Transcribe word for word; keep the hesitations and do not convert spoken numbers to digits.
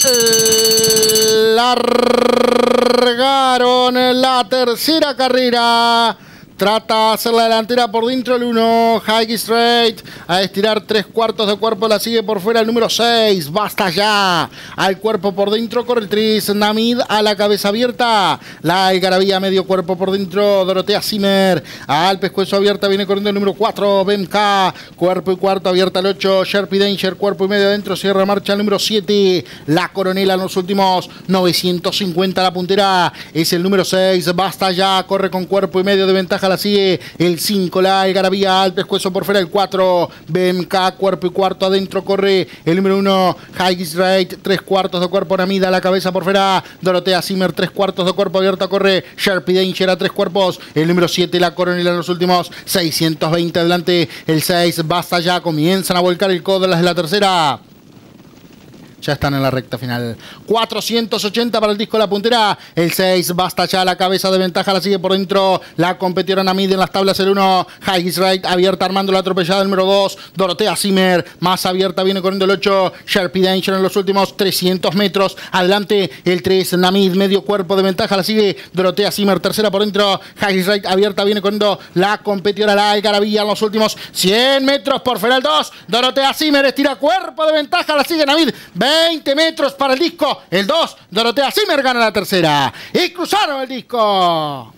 Largaron la tercera carrera. Trata de hacer la delantera por dentro el uno, High Straight, a estirar tres cuartos de cuerpo, la sigue por fuera el número seis, Basta Ya, al cuerpo por dentro, corre el tres, Namid a la cabeza abierta, la Algarabía medio cuerpo por dentro, Dorotea Zimmer, al pescuezo abierta, viene corriendo el número cuatro, B M K, cuerpo y cuarto abierta el ocho, Sharpie Danger, cuerpo y medio adentro, cierra marcha el número siete, la Coronela en los últimos novecientos cincuenta, la puntera es el número seis, Basta Ya, corre con cuerpo y medio de ventaja, la sigue el cinco, la Algarabía al pescuezo por fuera el cuatro, B M K, cuerpo y cuarto adentro, corre el número uno, High Rate, tres cuartos de cuerpo, Namida, la cabeza por fuera, Dorotea Zimmer, tres cuartos de cuerpo abierta, corre Sharpie Danger a tres cuerpos, el número siete, la Coronela en los últimos seiscientos veinte, adelante el seis, Basta Ya, comienzan a volcar el codo las de la tercera. Ya están en la recta final. cuatrocientos ochenta para el disco La Puntera. El seis, Basta Ya, la cabeza de ventaja, la sigue por dentro. La competidora Namid en las tablas el uno. High Right, abierta armando la atropellada el número dos. Dorotea Zimmer, más abierta, viene corriendo el ocho. Sharpie Danger en los últimos trescientos metros. Adelante el tres, Namid, medio cuerpo de ventaja, la sigue Dorotea Zimmer, tercera por dentro. High Right, abierta, viene corriendo la competidora La Algarabía en los últimos cien metros por fuera el dos. Dorotea Zimmer estira cuerpo de ventaja, la sigue Namid. veinte metros para el disco. El dos, Dorotea Zimmer gana la tercera. Y cruzaron el disco.